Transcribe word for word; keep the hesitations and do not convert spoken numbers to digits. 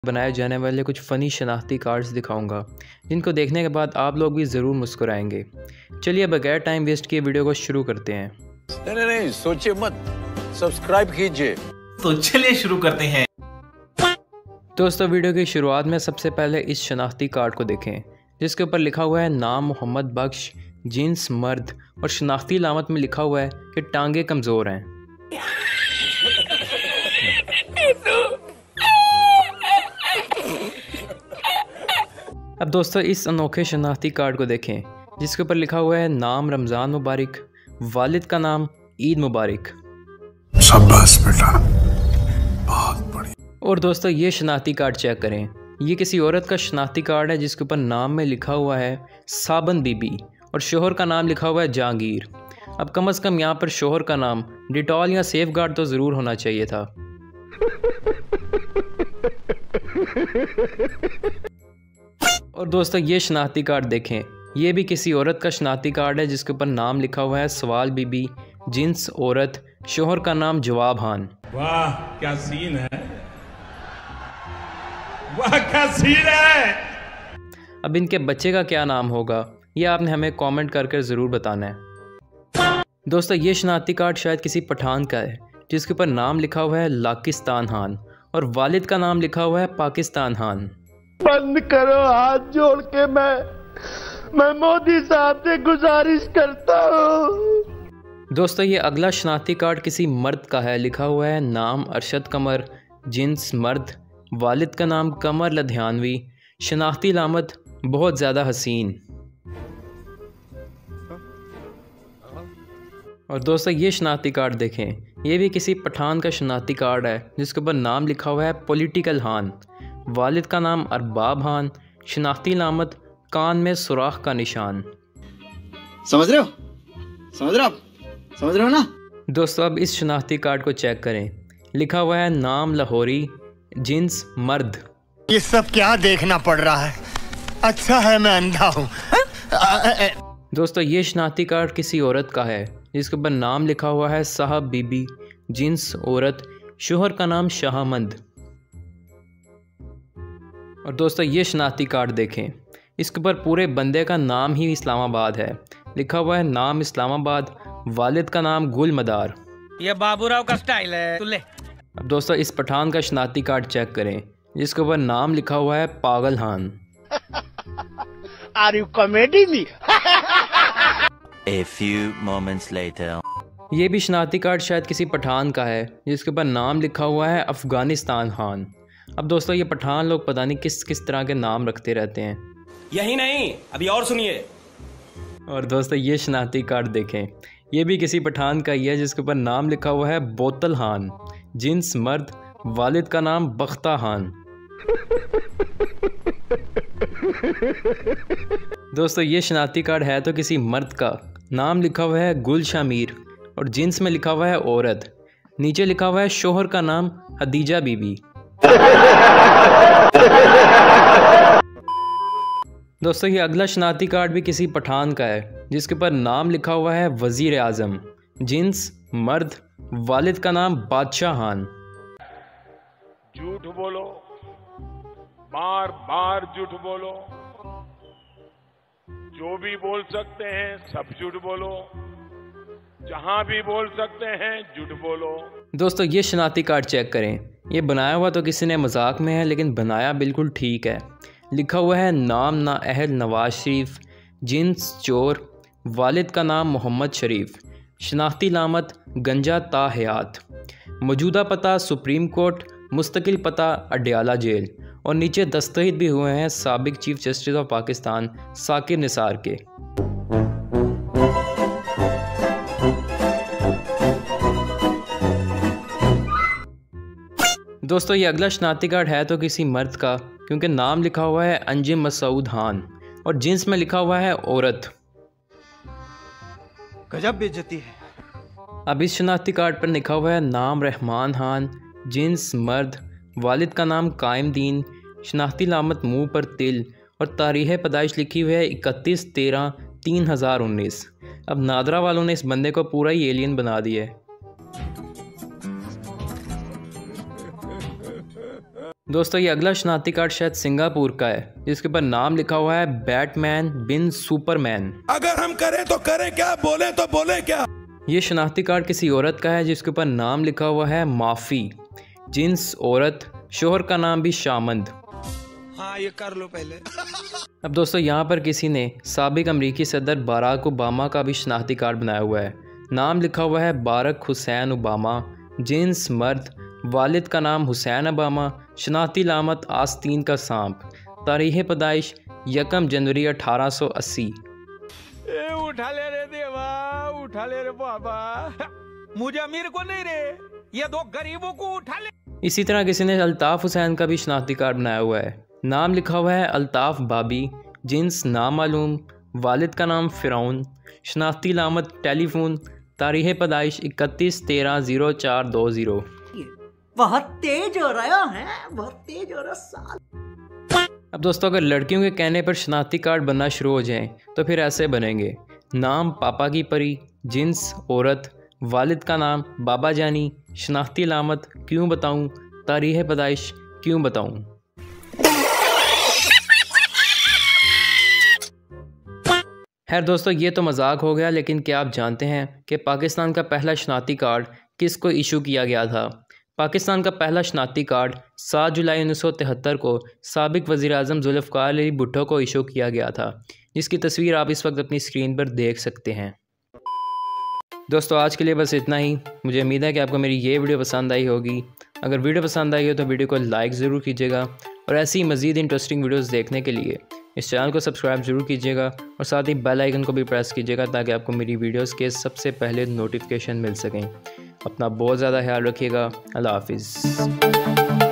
बनाए जाने वाले कुछ फ़नी शनाख्ती कार्ड्स दिखाऊंगा जिनको देखने के बाद आप लोग भी ज़रूर मुस्कुराएंगे। चलिए बगैर टाइम वेस्ट किए वीडियो को शुरू करते हैं। नहीं नहीं नहीं सोचिए मत, सब्सक्राइब कीजिए। तो चलिए शुरू करते हैं। दोस्तों वीडियो की शुरुआत में सबसे पहले इस शनाख्ती कार्ड को देखें जिसके ऊपर लिखा हुआ है नाम मोहम्मद बख्श, जिन्स मर्द और शनाख्ती अलामत में लिखा हुआ है कि टांगे कमज़ोर हैं। अब दोस्तों इस अनोखे शनाख्ती कार्ड को देखें जिसके ऊपर लिखा हुआ है नाम रमज़ान मुबारक, वालिद का नाम ईद मुबारक। शाबाश बेटा, बहुत बढ़िया। और दोस्तों ये शनाख्ती कार्ड चेक करें, ये किसी औरत का शनाख्ती कार्ड है जिसके ऊपर नाम में लिखा हुआ है साबन बीबी और शोहर का नाम लिखा हुआ है जहांगीर। अब कम अज़ कम यहाँ पर शोहर का नाम डिटॉल या सेफ गार्ड तो ज़रूर होना चाहिए था। और दोस्तों ये शनाख्ती कार्ड देखें, ये भी किसी औरत का शनाख्ती कार्ड है जिसके ऊपर नाम लिखा हुआ है सवाल बीबी, जिन्स औरत, शोहर का नाम जवाब खान। वाह क्या सीन है, वाह क्या सीन है। अब इनके बच्चे का क्या नाम होगा ये आपने हमें कमेंट करके ज़रूर बताना है। दोस्तों ये शनाख्ती कार्ड शायद किसी पठान का है जिसके ऊपर नाम लिखा हुआ है लाकिस्तान खान और वालिद का नाम लिखा हुआ है पाकिस्तान खान। बंद करो, हाथ जोड़ के मैं मैं मोदी साहब से गुजारिश करता हूँ। दोस्तों ये अगला शनाख्ती कार्ड किसी मर्द का है, लिखा हुआ है नाम अरशद कमर, जिन्स मर्द, वालिद का नाम कमर लधियानवी, शनाख्ती अलामत बहुत ज़्यादा हसीन। और दोस्तों ये शनाख्ती कार्ड देखें, ये भी किसी पठान का शनाख्ती कार्ड है जिसके ऊपर नाम लिखा हुआ है पॉलिटिकल खान, वालिद का नाम अरबाब खान, शनाख्ती अलामत कान में सुराख का निशान। समझ रहे हो समझ रहे हो आप समझ रहे हो ना। दोस्तों अब इस शनाख्ती कार्ड को चेक करें, लिखा हुआ है नाम लाहौरी, जिन्स मर्द। ये सब क्या देखना पड़ रहा है, अच्छा है मैं अंधा हूँ। दोस्तों ये शनाख्ती कार्ड किसी औरत का है जिसके ऊपर नाम लिखा हुआ है साहब बीबी, जिन्स औरत, शोहर का नाम शाहमंद। और दोस्तों ये शनाख्ती कार्ड देखें, इसके ऊपर पूरे बंदे का नाम ही इस्लामाबाद है, लिखा हुआ है नाम इस्लामाबाद, वालिद का नाम गुल मदार। ये बाबूराव का स्टाइल है, तू ले। अब दोस्तों इस पठान का शनाख्ती कार्ड चेक करें जिसके ऊपर नाम लिखा हुआ है Pagal Khan. Are you comedy me? A few moments later. ये भी शनाख्ती कार्ड शायद किसी पठान का है जिसके ऊपर नाम लिखा हुआ है अफ़गानिस्तान खान। अब दोस्तों ये पठान लोग पता नहीं किस किस तरह के नाम रखते रहते हैं। यही नहीं, अभी और सुनिए। और दोस्तों ये शनाख्ती कार्ड देखें, ये भी किसी पठान का ही है जिसके ऊपर नाम लिखा हुआ है बोतल खान, जिन्स मर्द, वालिद का नाम बख्ता खान। दोस्तों ये शनाख्ती कार्ड है तो किसी मर्द का, नाम लिखा हुआ है गुल शामीर और जिन्स में लिखा हुआ है औरत, नीचे लिखा हुआ है शोहर का नाम हदीजा बीबी। दोस्तों ये अगला शनाख्ती कार्ड भी किसी पठान का है जिसके ऊपर नाम लिखा हुआ है वजीर आज़म, जिन्स मर्द, वालिद का नाम बादशाह खान। झूठ बोलो, बार बार झूठ बोलो, जो भी बोल सकते हैं सब झूठ बोलो, जहां भी बोल सकते हैं झूठ बोलो। दोस्तों ये शनाख्ती कार्ड चेक करें, ये बनाया हुआ तो किसी ने मजाक में है लेकिन बनाया बिल्कुल ठीक है। लिखा हुआ है नाम ना अहल नवाज शरीफ, जिन्स चोर, वालिद का नाम मोहम्मद शरीफ, शनाख्ती अलामत गंजा ता हयात, मौजूदा पता सुप्रीम कोर्ट, मुस्तकिल पता अडयाला जेल और नीचे दस्तखत भी हुए हैं साबिक chief justice of Pakistan Saqib Nisar के। दोस्तों ये अगला शनाख्ती कार्ड है तो किसी मर्द का क्योंकि नाम लिखा हुआ है अंजिम मसूद खान और जिन्स में लिखा हुआ है औरत। गजब बेइज्जती है। अब इस शनाख्ती कार्ड पर लिखा हुआ है नाम रहमान खान, जिन्स मर्द, वालिद का नाम कायम दीन, शनाख्ती अलामत मुँह पर तिल और तारीख़ पैदाइश लिखी हुई है इकतीस तेरह तीन हज़ार उन्नीस। अब नादरा वालों ने इस बंदे को पूरा ही एलियन बना दिया है। दोस्तों ये अगला शनाख्ती कार्ड शायद सिंगापुर का है, जिसके ऊपर नाम लिखा हुआ है बैटमैन बिन सुपरमैन। अगर हम करें तो करें क्या, बोले तो बोले क्या। ये शनाख्ती कार्ड किसी औरत का है जिसके ऊपर नाम लिखा हुआ है माफ़ी, जिन्स औरत, शोहर का नाम भी शामंद। हाँ ये कर लो पहले। अब दोस्तों यहाँ पर किसी ने साबिक अमरीकी सदर बाराक ओबामा का भी शनाख्ती कार्ड बनाया हुआ है। नाम लिखा हुआ है बारक हुसैन ओबामा, जिन्स मर्द, वालिद का नाम हुसैन ओबामा, शनाख्ती लामत आस्तीन का सांप, तारीख़ पैदाइश यकम जनवरी अठारह सौ अस्सी। ए उठा ले रे देवा, उठा ले रे बाबा, मुझे अमीर को नहीं रे, ये दो गरीबों को उठा ले। इसी तरह किसी ने अल्ताफ़ हुसैन का भी शनाख्ती कार्ड बनाया हुआ है। नाम लिखा हुआ है अल्ताफ़ बाबी, जिन्स नामालूम, वालिद का नाम फ़िरौन, शनाख्ती लामत टेलीफोन, तारीख़ पैदाइश इकतीस तेरह ज़ीरो चार दो ज़ीरो। बहुत तेज हो रहा है, बहुत तेज हो रहा साल। अब दोस्तों अगर लड़कियों के कहने पर शनाख्ती कार्ड बनना शुरू हो जाएं तो फिर ऐसे बनेंगे। नाम पापा की परी, जिन्स औरत, वालिद का नाम बाबा जानी, शनाख्ती लामत क्यों बताऊं, तारीख़ पैदाइश क्यों बताऊं। खैर दोस्तों ये तो मजाक हो गया, लेकिन क्या आप जानते हैं कि पाकिस्तान का पहला शनाख्ती कार्ड किसको इशू किया गया था? पाकिस्तान का पहला शनाख्ती कार्ड सात जुलाई उन्नीस सौ तिहत्तर को साबिक वज़ीर आज़म ज़ुल्फ़िकार अली भुट्टो को इशू किया गया था, जिसकी तस्वीर आप इस वक्त अपनी स्क्रीन पर देख सकते हैं। दोस्तों आज के लिए बस इतना ही। मुझे उम्मीद है कि आपको मेरी ये वीडियो पसंद आई होगी। अगर वीडियो पसंद आई हो तो वीडियो को लाइक ज़रूर कीजिएगा और ऐसी ही मज़ीद इंटरेस्टिंग वीडियोस देखने के लिए इस चैनल को सब्सक्राइब ज़रूर कीजिएगा और साथ ही बेल आइकन को भी प्रेस कीजिएगा ताकि आपको मेरी वीडियोस के सबसे पहले नोटिफिकेशन मिल सकें। अपना बहुत ज़्यादा ख्याल रखिएगा। अल्लाह हाफिज़।